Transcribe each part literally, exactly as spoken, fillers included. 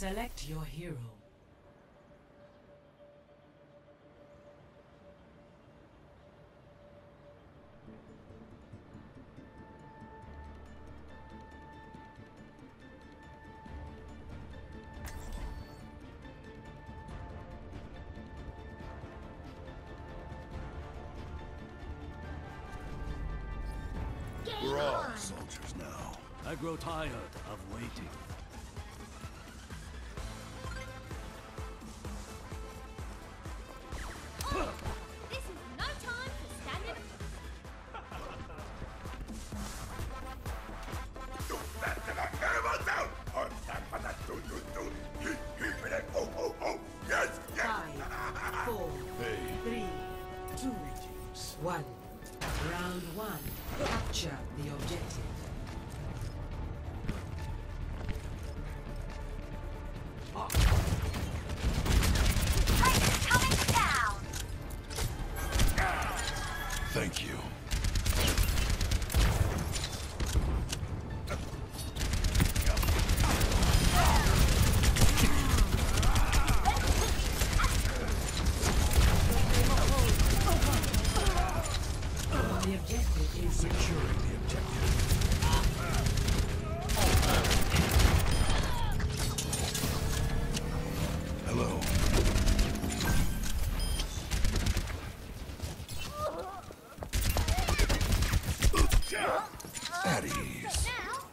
Select your hero. We're all soldiers now. I grow tired of waiting. This is no time for standing. Yes, yes. Five, four, Hey. three, two, one. Round one. Capture the objective. Thank you. The objective is Securing the objective. Hello. At ease.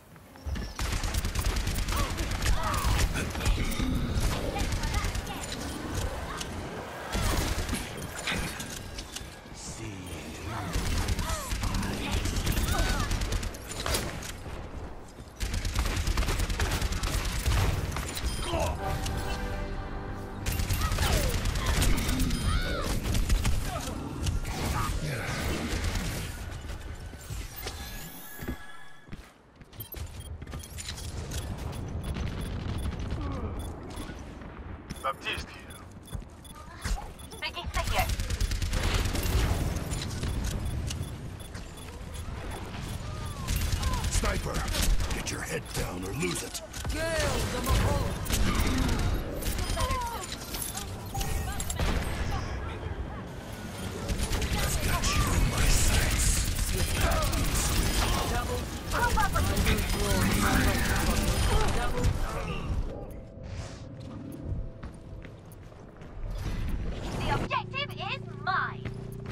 Baptiste here. Biggie figure. Sniper, get your head down or lose it. I've got you in my sights. The objective is mine.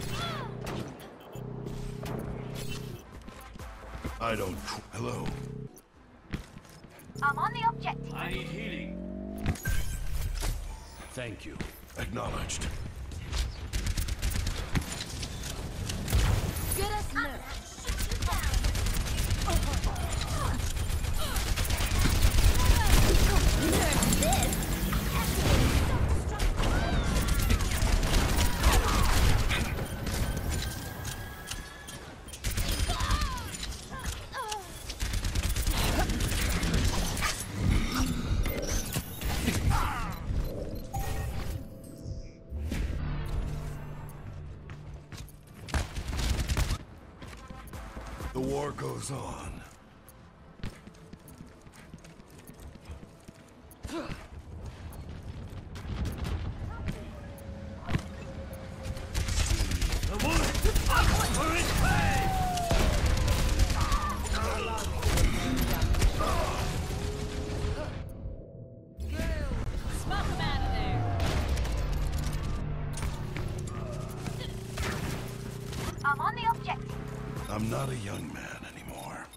I don't. Hello. I'm on the objective. I need healing. Thank you. Acknowledged. Get us now. The war goes on. Smoke him out of there. I'm on the objective. I'm not a young man anymore.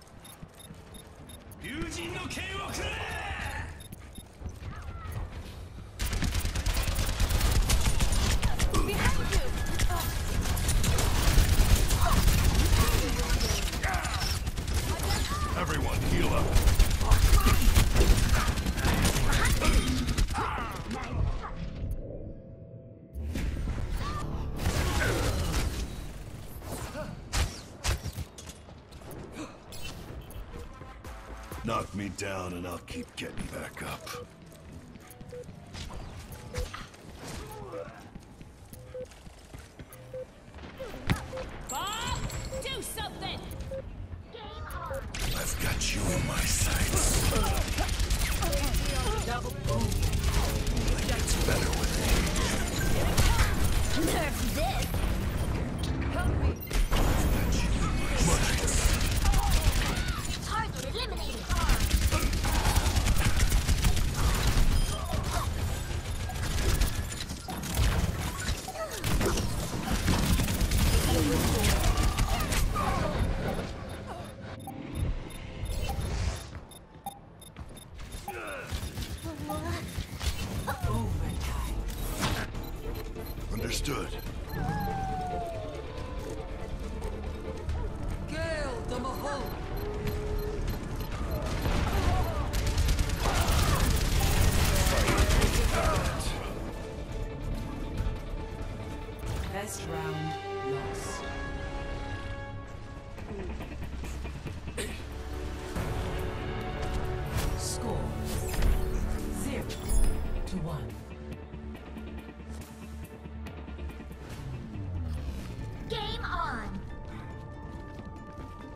Behind you. Everyone, heal up. Knock me down and I'll keep getting back up. Bob, do something. I've got you in my sights. double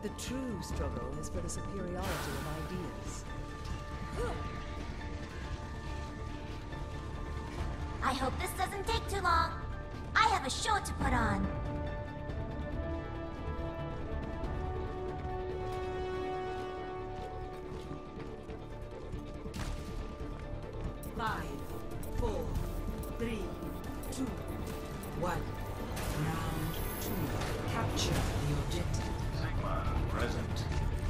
The true struggle is for the superiority of ideas. I hope this doesn't take too long. I have a show to put on. Five, four, three, two, one. Round two. Capture the objective. Sigma present.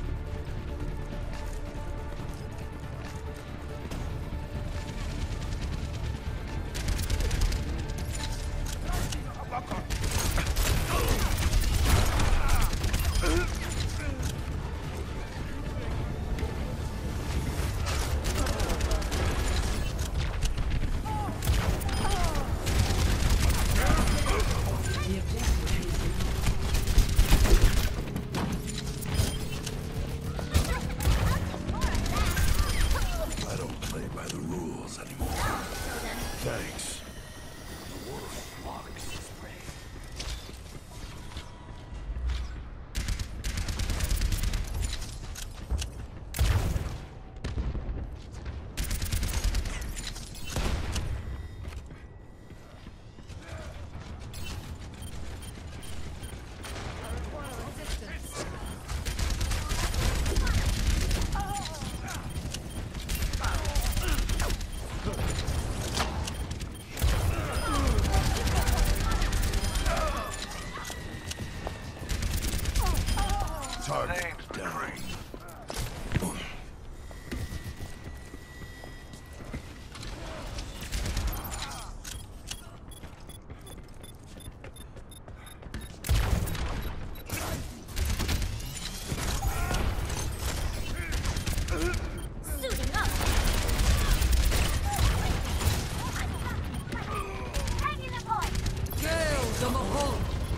Thanks. The wolf marks his prey. Target down. Suiting up. Taking the point. Gale the Mahal!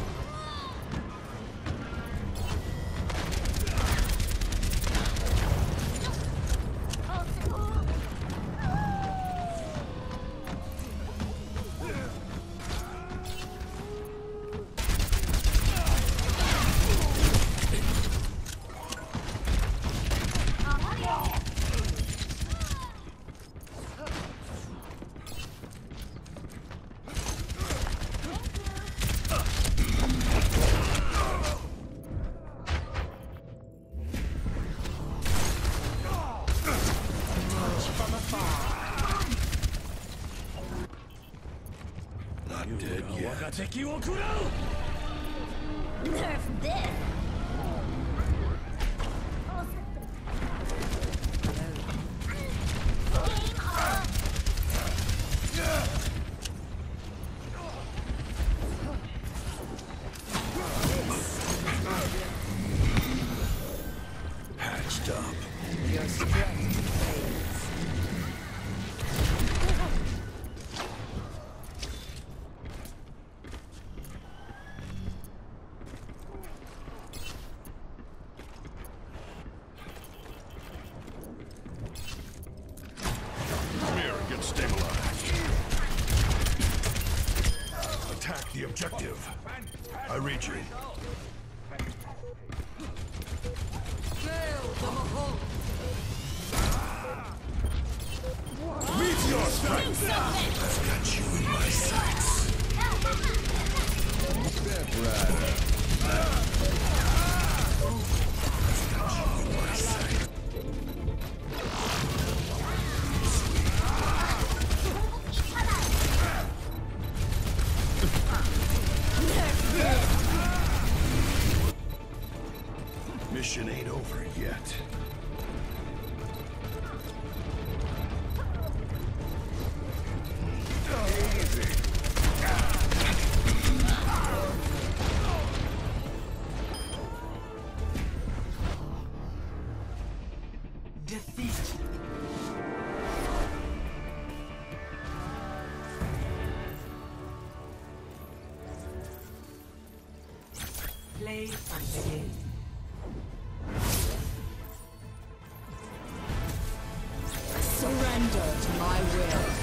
Not dead yet. Nerf this. Game on. Patched up. Your strength fades. Come here and get stabilized. Attack the objective. I read you. Gale the Mahal! Meet your strength. I've got you in my sights. Step right up. I've got you in my sights. Mission ain't over yet. Defeat. Play and begin. Surrender to my will.